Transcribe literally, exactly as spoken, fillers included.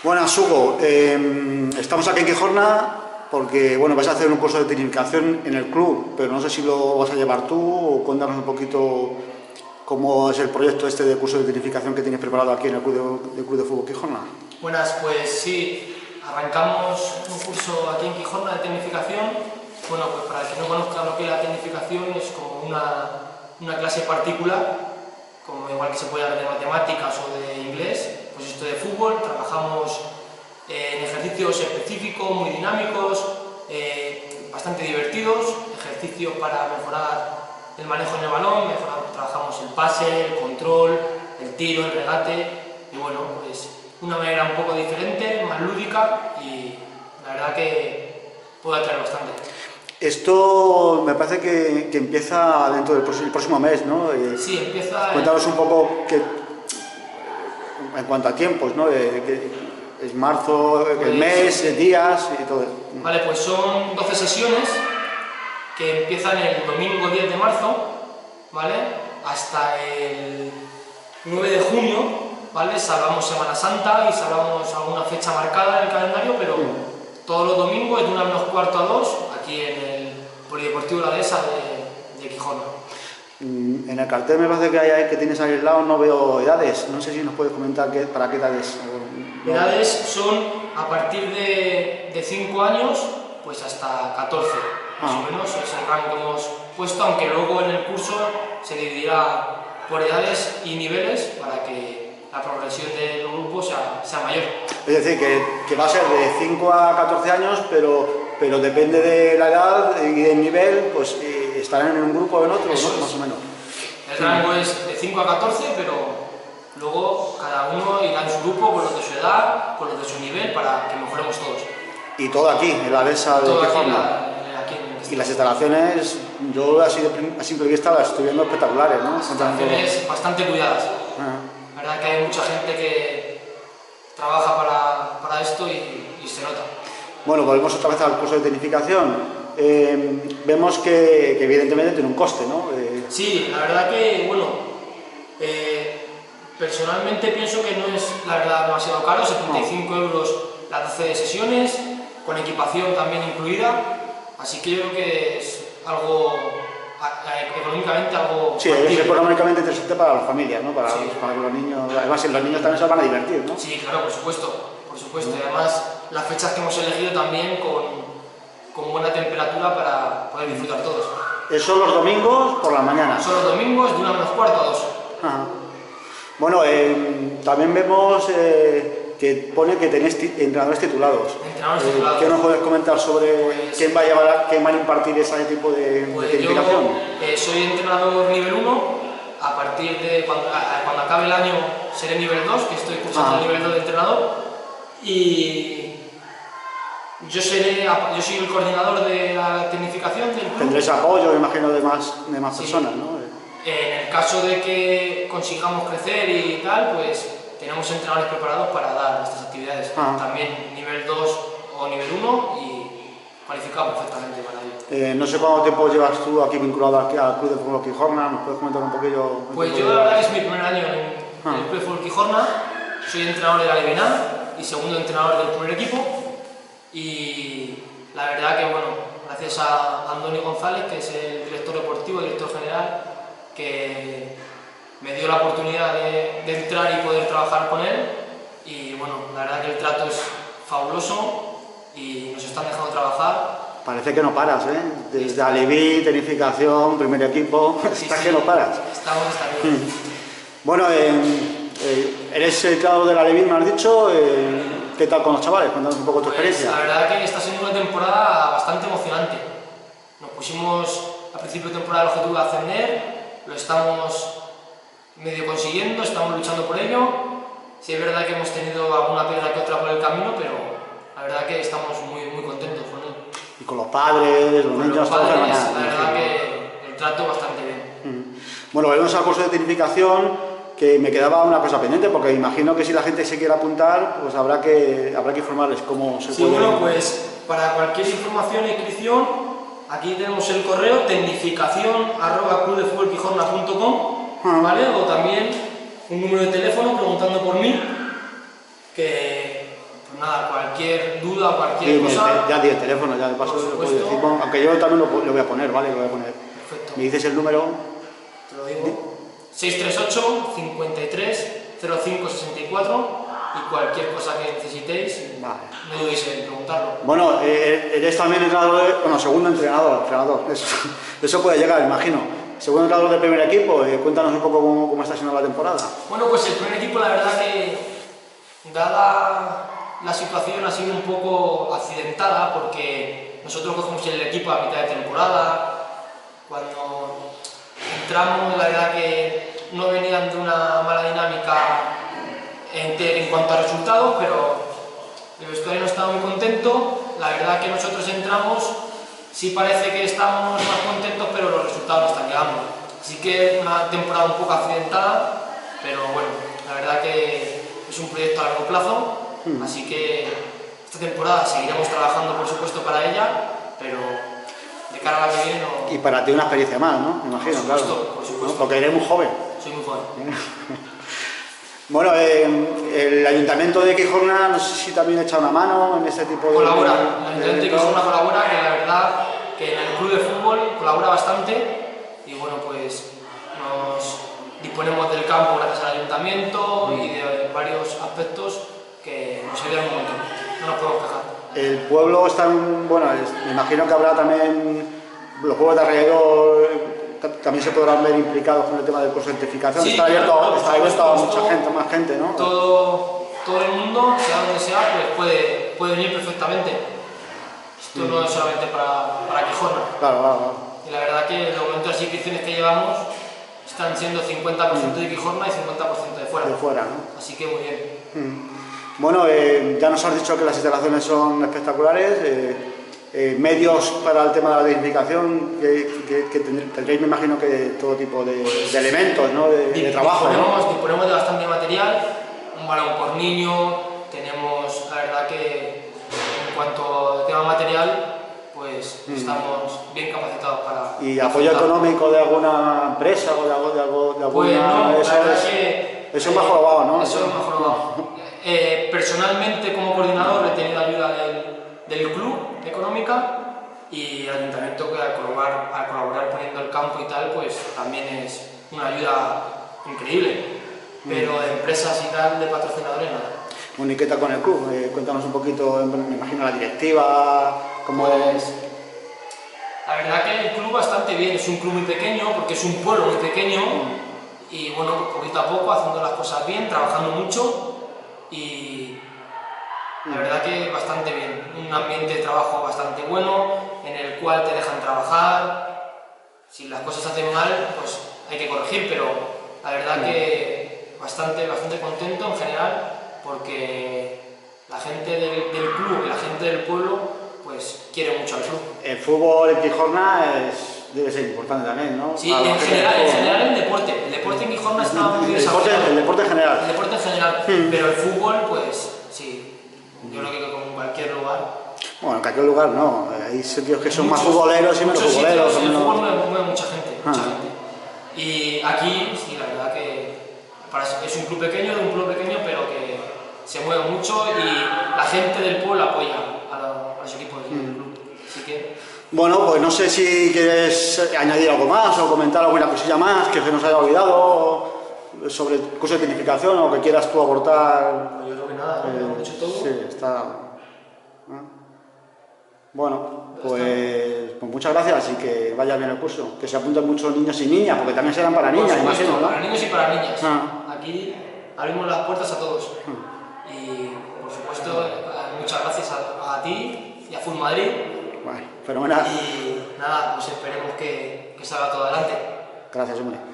Buenas, Hugo. Eh, estamos aquí en Quijorna porque bueno, vas a hacer un curso de tecnificación en el club, pero no sé si lo vas a llevar tú o cuéntanos un poquito cómo es el proyecto este de curso de tecnificación que tienes preparado aquí en el Club de, el Club de Fútbol Quijorna. Buenas, pues sí, arrancamos un curso aquí en Quijorna de tecnificación. Bueno, pues para el que no conozca lo que es la tecnificación, es como una, una clase particular, como igual que se puede dar de matemáticas o de inglés, pues esto de fútbol. Trabajamos eh, en ejercicios específicos, muy dinámicos, eh, bastante divertidos, ejercicios para mejorar el manejo en el balón, mejorar, trabajamos el pase, el control, el tiro, el regate, y bueno, pues una manera un poco diferente, más lúdica, y la verdad que puede atraer bastante. Esto me parece que, que empieza dentro del próximo, el próximo mes, ¿no? Eh, sí, empieza... Cuéntanos un poco que, en cuanto a tiempos, ¿no? Eh, que es marzo, pues, el mes, días y todo. Vale, pues son doce sesiones que empiezan el domingo diez de marzo, ¿vale? Hasta el nueve de junio, ¿vale? Salvamos Semana Santa y salvamos alguna fecha marcada en el calendario, pero mm. todos los domingos de una menos cuarto a dos, aquí en el Polideportivo La Dehesa de, de Quijorna. En el cartel me parece que, hay, que tienes ahí al lado, no veo edades, no sé si nos puedes comentar qué, para qué edades. No. Edades son a partir de cinco años pues hasta catorce, más ah. o menos, es el rango que hemos puesto, aunque luego en el curso se dividirá por edades y niveles para que la progresión del grupo sea, sea mayor. Es decir, que, que va a ser de cinco a catorce años, pero, pero depende de la edad y del nivel, pues eh, estarán en un grupo o en otro, ¿no? Es. Más o menos. El rango es de cinco a catorce, pero luego cada uno irá en su grupo con los de su edad, con los de su nivel, para que mejoremos todos. Y todo aquí, en la Dehesa de Quijorna. Y las instalaciones, yo así de a simple vista las estoy viendo espectaculares, ¿no? Las instalaciones bastante cuidadas. Ah. La verdad que hay mucha gente que trabaja para, para esto y, y se nota. Bueno, volvemos otra vez al curso de tecnificación. Eh, vemos que, que evidentemente tiene un coste, ¿no? Eh... Sí, la verdad que, bueno, eh, personalmente pienso que no es, la verdad, demasiado caro, setenta y cinco no. euros las doce sesiones, con equipación también incluida. Así que yo creo que es algo, económicamente algo... Sí, es económicamente interesante para las familias, ¿no? Para, sí. los, para los niños, además los niños también se van a divertir, ¿no? Sí, claro, por supuesto, por supuesto. Y además las fechas que hemos elegido también con, con buena temperatura para poder disfrutar todos. ¿Eso los domingos por la mañana? Son los domingos de una menos cuarto a dos. Ajá. Bueno, eh, también vemos... Eh, que pone que tenéis entrenadores titulados. Entrenadores titulados. ¿Qué nos puedes comentar sobre pues, quién va a llevar, a, quién van a impartir ese tipo de, pues de tecnificación? Yo eh, soy entrenador nivel uno, a partir de cuando, a, cuando acabe el año seré nivel dos, que estoy cursando ah. el nivel dos de entrenador, y yo seré, yo soy el coordinador de la tecnificación del club. Tendréis apoyo, me imagino, de más, de más sí. personas, ¿no? En el caso de que consigamos crecer y tal, pues tenemos entrenadores preparados para dar estas actividades, ah. también nivel dos o nivel uno y cualificado perfectamente para ello. Eh, no sé cuánto tiempo llevas tú aquí vinculado aquí al Club de Fútbol Quijorna, ¿nos puedes comentar un poquillo? Pues un yo la verdad que es mi primer año en, ah. en el Club de Fútbol Quijorna, soy entrenador de la Levinán y segundo entrenador del primer equipo, y la verdad que bueno, gracias a Andoni González, que es el director deportivo, director general, que me dio la oportunidad de, de entrar y poder trabajar con él, y bueno, la verdad que el trato es fabuloso y nos están dejando trabajar. Parece que no paras, ¿eh? Desde Aleví, tecnificación, primer equipo, sí, estás sí, que no paras. Estamos, está bien. Mm. Bueno, eh, eh, eres el creador de Aleví, me has dicho, eh, ¿qué tal con los chavales? Cuéntanos un poco tu pues, experiencia. La verdad que está siendo una temporada bastante emocionante. Nos pusimos a principio de temporada el objetivo de ascender, lo estamos medio consiguiendo, estamos luchando por ello. Sí es verdad que hemos tenido alguna piedra que otra por el camino, pero la verdad que estamos muy, muy contentos con él. Y con los padres, los con niños, los padres, todos la verdad, verdad que el trato bastante bien. Mm. Bueno, volvemos al curso de tecnificación, que me quedaba una cosa pendiente, porque imagino que si la gente se quiere apuntar, pues habrá que, habrá que informarles cómo se sí, puede... Sí, bueno, pues para cualquier información e inscripción, aquí tenemos el correo tecnificación arroba club de fútbol quijorna punto com. ¿Vale? O también un número de teléfono preguntando por mí, que Pues nada, cualquier duda, cualquier Sí, cosa... me- ya di el teléfono, ya de paso Por lo puedo supuesto. decir, bueno, aunque yo también lo, lo voy a poner, ¿vale? Lo voy a poner. Perfecto. Me dices el número. Te lo digo. seis tres ocho, cincuenta y tres, cero cinco sesenta y cuatro y cualquier cosa que necesitéis, Vale. no dudéis en preguntarlo. Bueno, eh, eres también entrenador, de- bueno, segundo entrenador, entrenador, eso, eso puede llegar, imagino. Segundo entrenador del primer equipo, eh, cuéntanos un poco cómo, cómo está siendo la temporada. Bueno, pues el primer equipo, la verdad que, dada la situación, ha sido un poco accidentada porque nosotros cogemos el equipo a mitad de temporada. Cuando entramos, la verdad que no venían de una mala dinámica en, te- en cuanto a resultados, pero el vestuario no estaba muy contento. La verdad que nosotros entramos, sí parece que estamos más contentos, pero los resultados no están llegando. Así que una temporada un poco accidentada, pero bueno, la verdad que es un proyecto a largo plazo, Mm. así que esta temporada seguiremos trabajando, por supuesto, para ella, pero de cara a la que viene no... Y para ti una experiencia más, ¿no? Me imagino, Por supuesto, claro. por supuesto. ¿No? Porque eres muy joven. Soy muy joven. Bueno, eh, el Ayuntamiento de Quijorna, no sé si también echa una mano en este tipo de... Colabora, de el Ayuntamiento de eventos. Quijorna colabora, que la verdad que en el club de fútbol colabora bastante y bueno, pues nos disponemos del campo gracias al Ayuntamiento y de varios aspectos que nos ayudan un montón, no nos podemos quejar. El pueblo está, en- bueno, es- me imagino que habrá también, los pueblos de alrededor eh, ta- también se podrán ver implicados con el tema de certificación. Sí, está claro, abierto, claro, está por abierto a supuesto. mucha gente, más gente, ¿no? Todo, todo el mundo, sea donde sea, pues puede, puede venir perfectamente. Esto no es solamente para, para Quijorna. Claro, claro, claro. Y la verdad que de momento las inscripciones que llevamos están siendo cincuenta por ciento de Quijorna y cincuenta por ciento de fuera. De fuera, ¿no? Así que muy bien. Mm. Bueno, eh, ya nos has dicho que las instalaciones son espectaculares. eh, eh, medios para el tema de la dignificación, que, que- que ten- tendréis, me imagino, que todo tipo de, de elementos, ¿no? De, de trabajo, ¿no? Disponemos, disponemos de bastante material, un balón por niño, tenemos, la verdad que en cuanto al tema material, pues Mm. estamos bien capacitados para... ¿Y apoyo afrontar. económico de alguna empresa o de algo, de algo, de Pues alguna... no, eso la verdad es- que... eso es más jorobado, ¿no? Eso es más jorobado. Eh, personalmente, como coordinador, he tenido ayuda del, del club económica y el ayuntamiento, que al colaborar, al colaborar poniendo el campo y tal, pues también es una ayuda increíble. Pero de empresas y tal, de patrocinadores, nada. Bueno, ¿y qué tal con el club? Eh, cuéntanos un poquito, me imagino, la directiva, cómo... Pues, la verdad que el club bastante bien, es un club muy pequeño, porque es un pueblo muy pequeño, y bueno, pues poquito a poco, haciendo las cosas bien, trabajando mucho, y la verdad que bastante bien. Un ambiente de trabajo bastante bueno, en el cual te dejan trabajar. Si las cosas se hacen mal, pues hay que corregir, pero la verdad que bastante, bastante contento en general, porque la gente del, del club y la gente del pueblo, pues quiere mucho al club. El fútbol en Quijorna es, debe ser importante también, ¿no? Sí, Para la en gente general, del en fútbol, general ¿no? el deporte. El deporte en Quijorna está muy el deporte, desarrollado. el deporte en El general. deporte en general, Mm. pero el fútbol, pues sí, yo creo que como en cualquier lugar. Bueno, en cualquier lugar no, hay sitios que son más Muchos- futboleros y menos muchos futboleros. sitios, o el menos- fútbol mueve, mueve mucha gente, mucha Ah. gente. Y aquí, sí, la verdad que para- es un club pequeño, de un club pequeño, pero que se mueve mucho y la gente del pueblo apoya a, la- a los equipos del Mm. club. Así que, Bueno, pues no sé si quieres añadir algo más o comentar alguna cosilla más que se nos haya olvidado sobre el curso de tecnificación o que quieras tú aportar. yo creo que nada, ¿no? Lo hemos dicho todo. Sí, está. ¿no? Bueno, pues, pues muchas gracias y que vaya bien el curso. Que se apunten muchos niños y niñas, porque también serán para Por niñas, supuesto, imagino, ¿no? para niños y para niñas. Ah. Aquí abrimos las puertas a todos. Y por supuesto, eh, muchas gracias a, a ti y a Full Madrid. Bueno, fenomenal. Y nada, pues esperemos que, que salga todo adelante. Gracias, hombre.